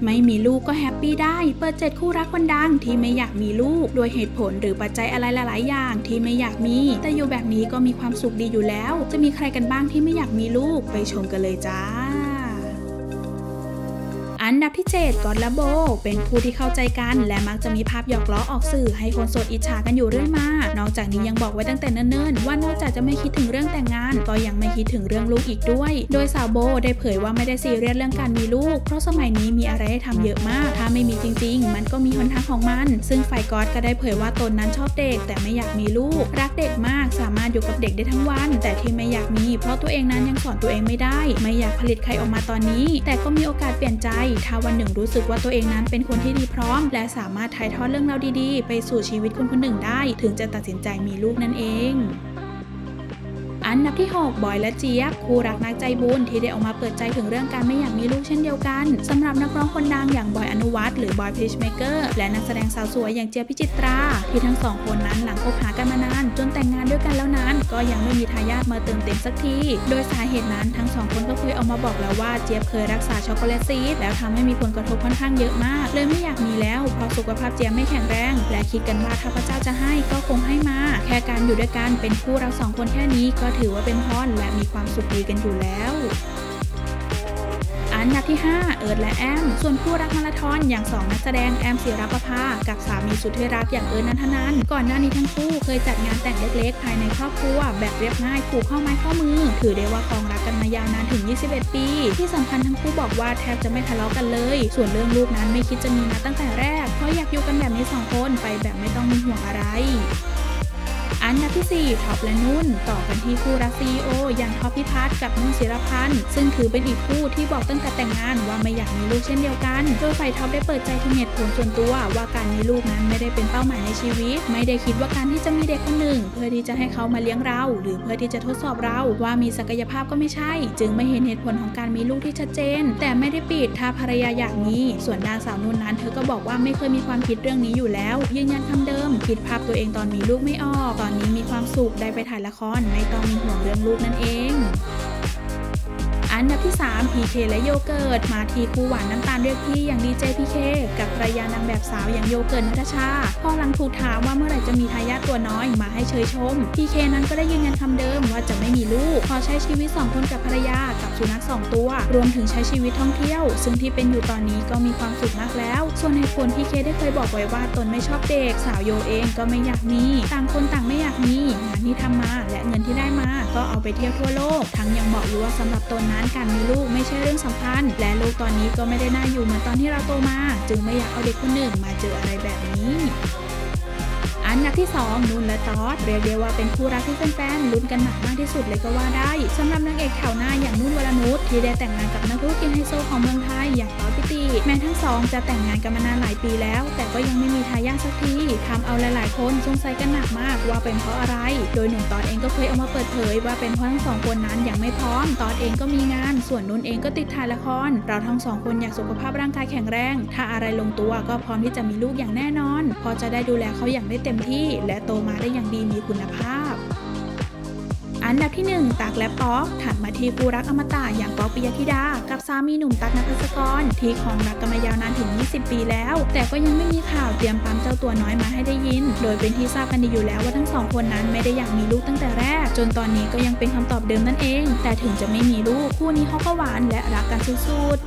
ไม่มีลูกก็แฮปปี้ได้เปิด7คู่รักคนดังที่ไม่อยากมีลูกโดยเหตุผลหรือปัจจัยอะไรหลายๆอย่างที่ไม่อยากมีแต่อยู่แบบนี้ก็มีความสุขดีอยู่แล้วจะมีใครกันบ้างที่ไม่อยากมีลูกไปชมกันเลยจ้าอันดับที่7กอตและโบเป็นคู่ที่เข้าใจกันและมักจะมีภาพหยอกล้อออกสื่อให้คนโสดอิจฉากันอยู่เรื่อยมานอกจากนี้ยังบอกไว้ตั้งแต่เนิ่นๆว่านอกจากจะไม่คิดถึงเรื่องแต่งงานก็ยังไม่คิดถึงเรื่องลูกอีกด้วยโดยสาวโบได้เผยว่าไม่ได้ซีเรียสเรื่องการมีลูกเพราะสมัยนี้มีอะไรให้ทำเยอะมากถ้าไม่มีจริงๆมันก็มีหนทางของมันซึ่งฝ่ายกอตก็ได้เผยว่าตนนั้นชอบเด็กแต่ไม่อยากมีลูกรักเด็กมากสามารถอยู่กับเด็กได้ทั้งวันแต่ที่ไม่อยากมีเพราะตัวเองนั้นยังสอนตัวเองไม่ได้ไม่อยากผลิตใครออกมาตอนนี้แต่ก็มีโอกาสเปลี่ยนใจถ้าวันหนึ่งรู้สึกว่าตัวเองนั้นเป็นคนที่ดีพร้อมและสามารถถ่ายทอดเรื่องราวดีๆไปสู่ชีวิตคนคนหนึ่งได้ถึงจะตัดสินใจมีลูกนั่นเองอันดับที่6บอยและเจี๊ยบคู่รักนักใจบุญที่ได้ออกมาเปิดใจถึงเรื่องการไม่อยากมีลูกเช่นเดียวกันสำหรับนักร้องคนดังอย่างบอยอนุวัฒน์หรือบอยพีชเมเกอร์และนักแสดงสาวสวยอย่างเจี๊ยบพิจิตราที่ทั้ง2คนนั้นหลังคบหากันมานานจนแต่งงานด้วยกันแล้วนั้นก็ยังไม่มีทายาทมาเติมเต็มสักทีโดยสาเหตุนั้นทั้ง2คนก็เคยออกมาบอกแล้วว่าเจี๊ยบเคยรักษาช็อกโกแลตซีสแล้วทำให้มีผลกระทบค่อนข้างเยอะมากเลยไม่อยากมีแล้วเพราะสุขภาพเจี๊ยบไม่แข็งแรงและคิดกันว่าถ้าพระเจ้าจะให้ก็คงให้มาแค่การอยู่ด้วยกันเป็นคู่เรา2คนแค่นี้ก็ถือว่าเป็นพรและมีความสุขดีกันอยู่แล้วอันดับที่5เอิร์ธและแอมส่วนคู่รักมาราธอนอย่าง2นักแสดงแอมศิรประภากับสามีสุดที่รักอย่างเอิร์ธณัฐนันท์ก่อนหน้านี้ทั้งคู่เคยจัดงานแต่งเล็กๆภายในครอบครัวแบบเรียบง่ายผูกข้อไม้ข้อมือถือได้ว่าครองรักกันมายาวนานถึง21ปีที่สำคัญทั้งคู่บอกว่าแทบจะไม่ทะเลาะกันเลยส่วนเรื่องลูกนั้นไม่คิดจะมีมาตั้งแต่แรกเพราะอยากอยู่กันแบบนี้2คนไปแบบไม่ต้องมีห่วงอะไรอันดับที่4ท็อปและนุ่นต่อกันที่คู่รักซีอีโออย่างท็อปพิพัฒน์กับนุ่นศิรพันธ์ซึ่งถือเป็นอีกคู่ที่บอกตั้งแต่แต่งงานว่าไม่อยากมีลูกเช่นเดียวกันโดยฝ่ายท็อปได้เปิดใจถึงเหตุผลส่วนตัวว่าการมีลูกนั้นไม่ได้เป็นเป้าหมายในชีวิตไม่ได้คิดว่าการที่จะมีเด็กคนหนึ่งเพื่อที่จะให้เขามาเลี้ยงเราหรือเพื่อที่จะทดสอบเราว่ามีศักยภาพก็ไม่ใช่จึงไม่เห็นเหตุผลของการมีลูกที่ชัดเจนแต่ไม่ได้ปิดถ้าภรรยาอยากมีส่วนด้านสาวนุ่นนั้นเธอก็บอกว่าไม่เคยมีความคิดเรื่องนี้อยู่แล้วยืนยันคำเดิมคิดภาพตัวเองตอนมีลูกไม่ออกตอนนี้มีความสุขได้ไปถ่ายละครไม่ต้องมีห่วงเรื่องลูกนั่นเองอันดับที่3พีเคและโยเกิร์ตมาทีคู่หวานน้ำตาลเรียกพี่อย่างดีเจพีเคกับภรรยานางแบบสาวอย่างโยเกิร์ตณัฐชาพอหลังถูกถามว่าเมื่อไหร่จะมีทายาทตัวน้อยมาให้เชยชมพีเคนั้นก็ได้ยืนยันคำเดิมว่าจะไม่มีลูกพอใช้ชีวิต2คนกับภรรยากับสุนัข2ตัวรวมถึงใช้ชีวิตท่องเที่ยวซึ่งที่เป็นอยู่ตอนนี้ก็มีความสุขมากแล้วส่วนเหตุผลพีเคได้เคยบอกไว้ว่าตนไม่ชอบเด็กสาวโยเองก็ไม่อยากมีต่างคนต่างไม่อยากมีงานที่ทำมาและเงินที่ได้มาก็เอาไปเที่ยวทั่วโลกทั้งยังบอกอยู่ว่าสำหรับตนนั้นการมีลูกไม่ใช่เรื่องสำคัญและลูกตอนนี้ก็ไม่ได้น่าอยู่เหมือนตอนที่เราโตมาจึงไม่อยากเอาเด็กคนหนึ่งมาเจออะไรแบบนี้อันดับที่2นุ่นและต๊อดเรียกได้ว่าเป็นคู่รักที่แฟนๆลุ้นกันหนักมากที่สุดเลยก็ว่าได้สำหรับนางเอกแถวหน้าอย่างนุ่นวรนุชที่ได้แต่งงานกับนักธุรกิจไฮโซของเมืองไทยอย่างต๊อดปิติแม้ทั้งสองจะแต่งงานกันมานานหลายปีแล้วแต่ก็ยังไม่มีทายาทสักทีทำเอาหลายๆคนสงสัยกันหนักมากว่าเป็นเพราะอะไรโดยหนุ่มต๊อดเองก็เคยออกมาเปิดเผยว่าเป็นเพราะทั้ง2คนนั้นยังไม่พร้อมต๊อดเองก็มีงานส่วนนุ่นเองก็ติดถ่ายละครเราทั้ง2คนอยากสุขภาพร่างกายแข็งแรงถ้าอะไรลงตัวก็พร้อมที่จะมีลูกอย่างแน่นอนพอจะได้ดูแลเขาอย่างได้เต็มที่และโตมาได้อย่างดีมีคุณภาพอันดับที่1ตั๊กและป๊อกถัดมาที่คู่รักอมตะอย่างป๊อกปิยธิดากับสามีหนุ่มตั๊กณภัสกรที่ครองรักกันมายาวนานถึง20ปีแล้วแต่ก็ยังไม่มีข่าวเตรียมปั๊มเจ้าตัวน้อยมาให้ได้ยินโดยเป็นที่ทราบกันดีอยู่แล้วว่าทั้ง2คนนั้นไม่ได้อยากมีลูกตั้งแต่แรกจนตอนนี้ก็ยังเป็นคำตอบเดิมนั่นเองแต่ถึงจะไม่มีลูกคู่นี้เขาก็หวานและรักกันสุด